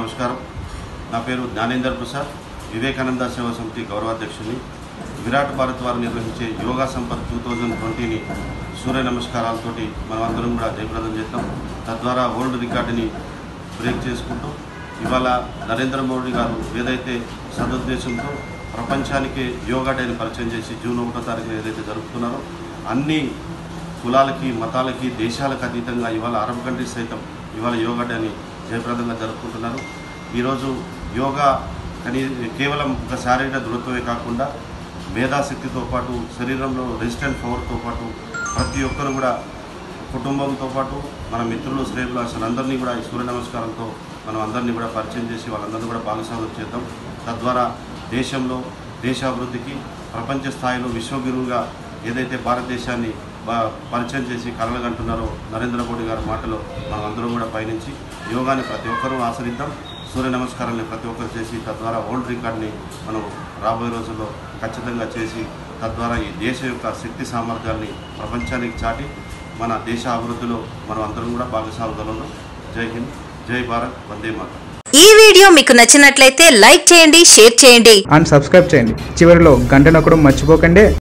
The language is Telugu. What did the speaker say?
నమస్కారం. నా పేరు జ్ఞానేందర్ ప్రసాద్, వివేకానంద సేవా సమితి గౌరవాధ్యక్షుని. విరాట్ భారత్ వారు నిర్వహించే యోగా సంపత్ 2020ని సూర్య నమస్కారాలతోటి మనం అందరం కూడా జయప్రదం చేద్దాం. తద్వారా వరల్డ్ రికార్డుని బ్రేక్ చేసుకుంటూ ఇవాళ నరేంద్ర మోడీ గారు ఏదైతే సదుద్దేశంతో ప్రపంచానికి యోగా డేని పరిచయం చేసి జూన్ 1వ తారీఖున ఏదైతే జరుపుతున్నారో అన్ని కులాలకి మతాలకి దేశాలకు అతీతంగా ఇవాళ అరబ్ కంట్రీస్ సైతం ఇవాళ యోగా డేని జయప్రదంగా జరుపుకుంటున్నారు. ఈరోజు యోగా కేవలం ఒక శారీరక దృఢత్వమే కాకుండా మేధాశక్తితో పాటు శరీరంలో రెసిస్టెంట్ పవర్తో పాటు ప్రతి ఒక్కరు కూడా కుటుంబంతో పాటు మన మిత్రులు శ్రేయభిలాషులందరినీ కూడా ఈ సూర్య నమస్కారంతో మనం అందరినీ కూడా పరిచయం చేసి వాళ్ళందరినీ కూడా భాగస్వామ్యం చేద్దాం. తద్వారా దేశంలో దేశాభివృద్ధికి ప్రపంచ స్థాయిలో విశ్వగురువుగా ఏదైతే భారతదేశాన్ని పరిచయం చేసి కలలుగంటున్నారో నరేంద్ర మోడీ గారి మాటలో మనం అందరం కూడా పయనించి యోగాని ప్రతి ఒక్కరూ ఆచరిద్దాం. సూర్య నమస్కారాన్ని ప్రతి ఒక్కరు చేసి తద్వారా వరల్డ్ రికార్డ్ని మనం రాబోయే రోజుల్లో ఖచ్చితంగా చేసి తద్వారా ఈ దేశ యొక్క శక్తి సామర్థ్యాన్ని ప్రపంచానికి చాటి మన దేశ అభివృద్ధిలో మనం అందరం కూడా భాగస్వాములు. జై హింద్, జై భారత్, వందే మాతరం. ఈ వీడియో మీకు నచ్చినట్లయితే లైక్ చేయండి, షేర్ చేయండి అండ్ సబ్స్క్రైబ్ చేయండి. చివరిలో గంట నొక్కడం మర్చిపోకండి.